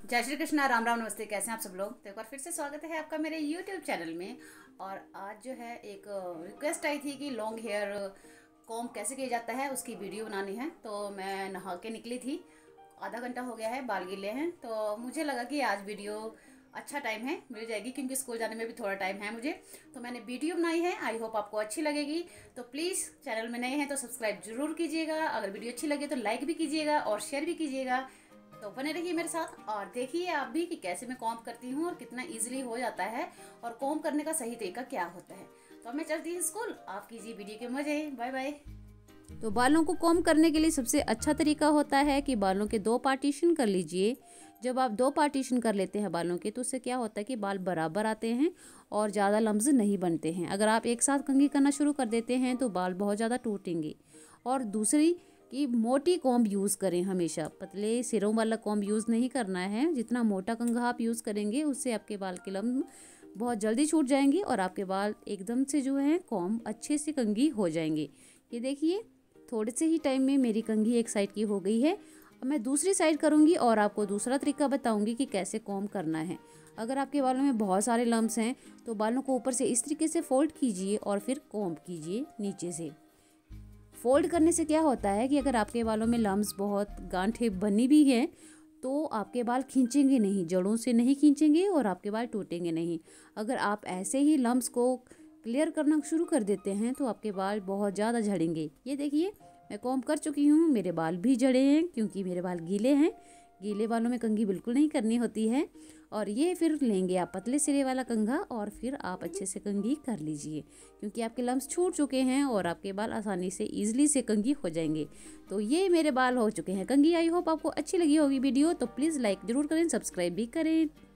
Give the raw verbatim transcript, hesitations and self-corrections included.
जय श्री कृष्णा, राम राम, नमस्ते। कैसे हैं आप सब लोग। तो एक बार फिर से स्वागत है आपका मेरे यूट्यूब चैनल में। और आज जो है एक रिक्वेस्ट आई थी कि लॉन्ग हेयर कॉम्ब कैसे किया जाता है उसकी वीडियो बनानी है। तो मैं नहा के निकली थी, आधा घंटा हो गया है, बाल गीले हैं, तो मुझे लगा कि आज वीडियो अच्छा टाइम है, मिल जाएगी क्योंकि स्कूल जाने में भी थोड़ा टाइम है मुझे। तो मैंने वीडियो बनाई है, आई होप आपको अच्छी लगेगी। तो प्लीज़ चैनल में नए हैं तो सब्सक्राइब जरूर कीजिएगा, अगर वीडियो अच्छी लगे तो लाइक भी कीजिएगा और शेयर भी कीजिएगा। तो बने रहिए मेरे साथ और देखिए आप भी कि कैसे मैं कॉम्ब करती हूँ और कितना इजीली हो जाता है और कॉम्ब करने का सही तरीका क्या होता है। तो मैं चलती हूँ स्कूल, आप कीजिए वीडियो के मजे। Bye bye. तो बालों को कॉम्ब करने के लिए सबसे अच्छा तरीका होता है कि बालों के दो पार्टीशन कर लीजिए। जब आप दो पार्टीशन कर लेते हैं बालों के, तो उससे क्या होता है कि बाल बराबर आते हैं और ज़्यादा लम्स नहीं बनते हैं। अगर आप एक साथ कंघी करना शुरू कर देते हैं तो बाल बहुत ज़्यादा टूटेंगे। और दूसरी कि मोटी कॉम्ब यूज़ करें, हमेशा पतले सिरों वाला कॉम्ब यूज़ नहीं करना है। जितना मोटा कंघा आप यूज़ करेंगे उससे आपके बाल के लम्ब बहुत जल्दी छूट जाएंगे और आपके बाल एकदम से जो है कॉम्ब अच्छे से कंघी हो जाएंगे। ये देखिए, थोड़े से ही टाइम में मेरी कंघी एक साइड की हो गई है। अब मैं दूसरी साइड करूँगी और आपको दूसरा तरीका बताऊँगी कि कैसे कॉम्ब करना है। अगर आपके बालों में बहुत सारे लम्ब्स हैं तो बालों को ऊपर से इस तरीके से फोल्ड कीजिए और फिर कॉम्ब कीजिए नीचे से। फोल्ड करने से क्या होता है कि अगर आपके बालों में लम्ब्स बहुत गांठें बनी भी हैं तो आपके बाल खींचेंगे नहीं, जड़ों से नहीं खींचेंगे और आपके बाल टूटेंगे नहीं। अगर आप ऐसे ही लम्ब्स को क्लियर करना शुरू कर देते हैं तो आपके बाल बहुत ज़्यादा झड़ेंगे। ये देखिए, मैं कॉम्ब कर चुकी हूँ, मेरे बाल भी झड़े हैं क्योंकि मेरे बाल गीले हैं। गीले बालों में कंघी बिल्कुल नहीं करनी होती है। और ये फिर लेंगे आप पतले सिरे वाला कंघा और फिर आप अच्छे से कंघी कर लीजिए क्योंकि आपके लम्ब्स छूट चुके हैं और आपके बाल आसानी से ईजिली से कंघी हो जाएंगे। तो ये मेरे बाल हो चुके हैं कंघी। आई होप आपको अच्छी लगी होगी वीडियो, तो प्लीज़ लाइक ज़रूर करें, सब्सक्राइब भी करें।